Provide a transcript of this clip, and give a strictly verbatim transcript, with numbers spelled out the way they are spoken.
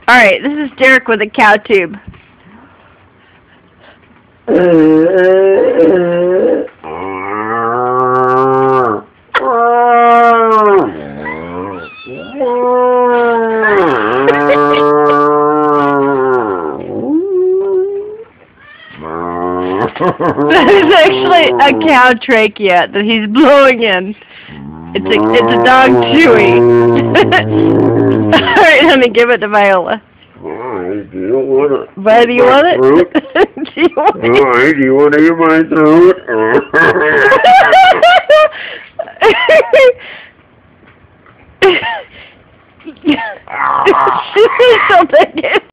Alright, this is Derek with a cow tube. That is actually a cow trachea that he's blowing in. It's a, it's a dog chewy. Alright, honey, give it to Viola. Why, do you want it? Why do you want it? Do you want it? Why, do you want to eat my throat? Something.